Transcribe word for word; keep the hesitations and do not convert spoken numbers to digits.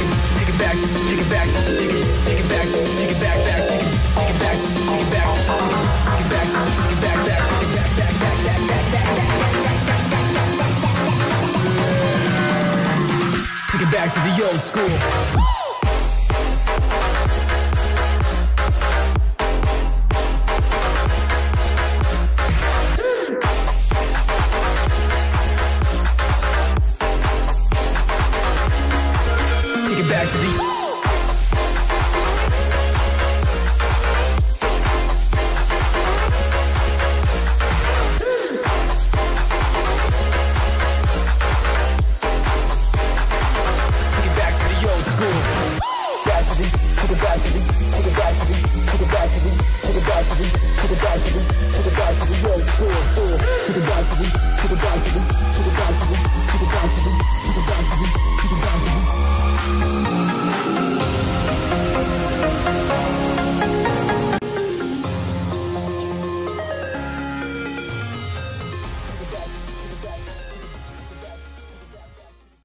take it back, take it back, take it, take it back, take it back, back, take it, take it back, take it back, take it back, take it back, back, take it back, back, back, back, back, back, back. Take it back to the old school. Back to the take it back to the old school. Back to the, take it back to the, take it back to the, take it back to the, take it back to the, take it back to the, take it back to the old school. Take it back to the, take it back to the.